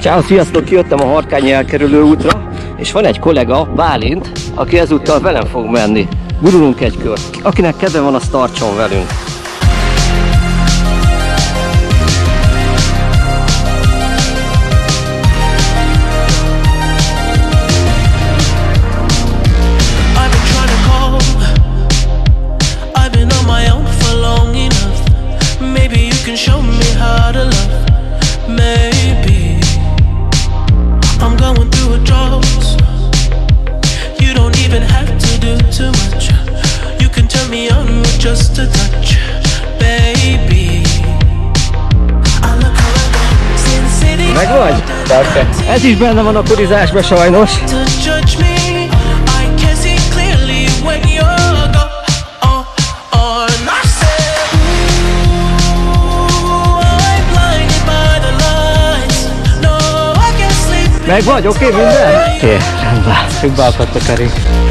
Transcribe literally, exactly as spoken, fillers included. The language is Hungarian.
Ciao, sziasztok! Kijöttem a Harkányi elkerülő útra, és van egy kollega, Bálint, aki ezúttal velem fog menni. Gurulunk egy kört. Akinek kedve van, az tartson velünk. Show me how to love, maybe I'm going through a drought. You don't even have to do too much. You can turn me on with just a touch, baby. I look around, Sin City. Meg vagy? Perfekt. Ez is benne van a turizásban sajnos. To judge me, I can see clearly when you're gone. Meg vagy? Oké, okay, minden? Oké, okay, rendben. Csak beakadt a kerék.